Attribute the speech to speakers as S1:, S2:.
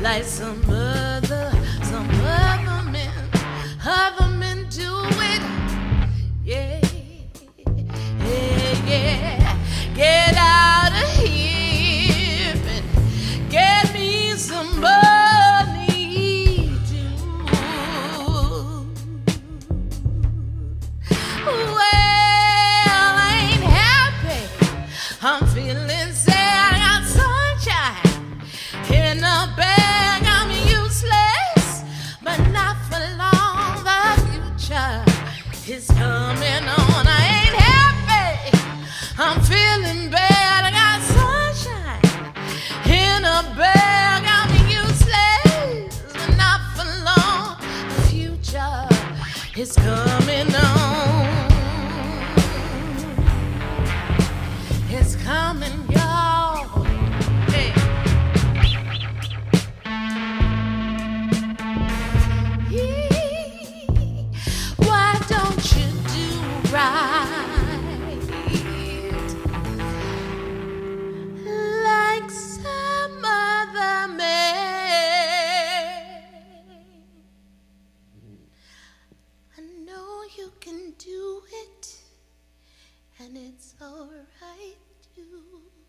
S1: like some other men do it. Yeah, yeah, yeah. Get out of here and get me some money too. Well, I ain't happy. I'm feeling sad. I got sunshine in the bag. I'm useless, but not for long. The future is coming on. I ain't happy. I'm feeling bad. I got sunshine in a bag. I'm useless, but not for long. The future is coming on. It's coming, y'all. Hey. Why don't you do right like some other man? I know you can do it, and it's all right too.